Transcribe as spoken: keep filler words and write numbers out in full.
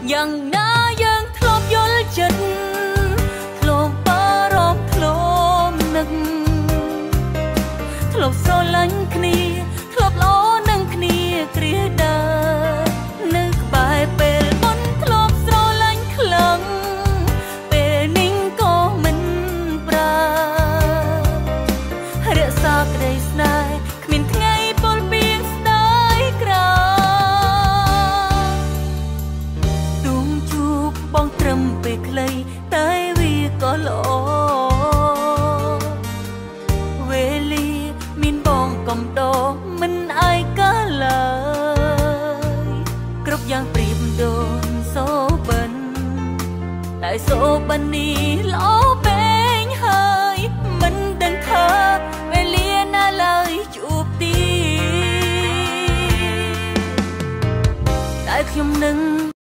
យ៉ាងណាយើងធ្លាប់យល់ចិត្តធ្លាប់បារម្ភធ្លាប់នឹកធ្លាប់ស្រឡាញ់គ្នាធ្លាប់ល្អនឹងគ្នាគ្រាដើរនៅក្បែរពេលមុនធ្លាប់ស្រឡាញ់ខ្លាំងពេលនេះក៏មិនប្រើរក្សាក្តីស្នេហ៍គ្មានថ្ងៃពលពីងស្ដាយក្រោទូងជួបបងត្រឹមពេលខ្លីតែវាក៏ល្អវេលាមានបងកំដរមិនអាយកាលឡើយគ្រប់យ៉ាងប្រៀបដូចសូបិនតែសូបិននេះល្អពេញហើយមិនដឹងថាវេលាណាឡើយជួបទីតែខ្ញុំនឹង